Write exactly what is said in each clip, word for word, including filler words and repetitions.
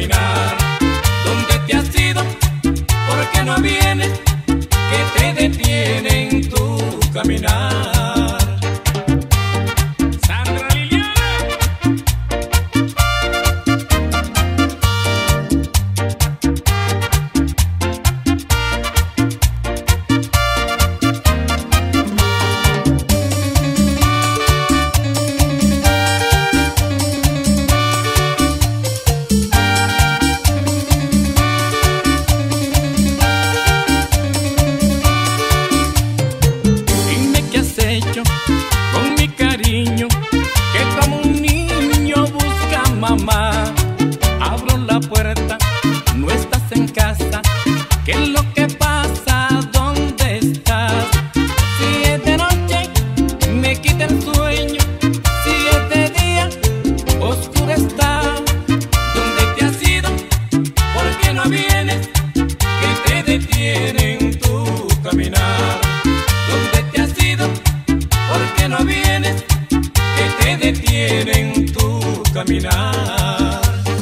caminar. ¿Dónde te has ido? ¿Por qué no vienes? ¿Qué te detiene en tu caminar? Sandra Liliana. Con mi cariño, que como un niño busca a mamá. Abro la puerta, no estás en casa. ¿Qué es lo que pasa? ¿Dónde estás? Si es de noche, me quita el sueño. Si es de día, oscuro está. ¿Dónde te has ido? ¿Por qué no vienes? ¿Qué te detiene en tu caminar? ¿Dónde te has ido? ¿Por qué no vienes? ¿Qué te detiene en tu caminar?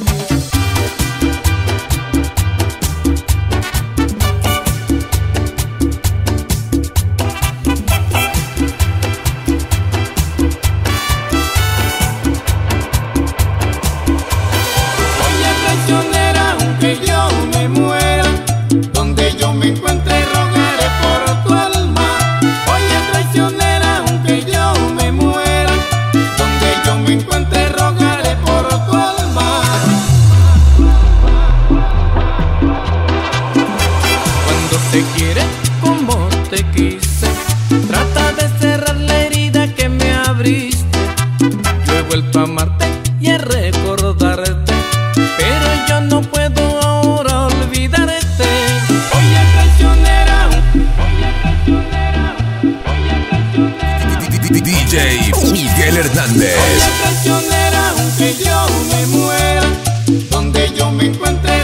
Oye, traicionera, aunque yo me muera, donde yo me encuentre rogaré por tu alma. Oye, traicionera, aunque yo me muera, donde yo me encuentre rogaré por tu alma. Cuando te quiere como te quise, trata de cerrar la herida que me abriste. Yo he vuelto a amarte y a recordarte, pero yo no puedo ahora olvidarte. Oye, traicionera, oye, traicionera, oye, traicionera. D J Miguel Hernández. Oye, traicionera, aunque yo me muera, donde yo me encuentre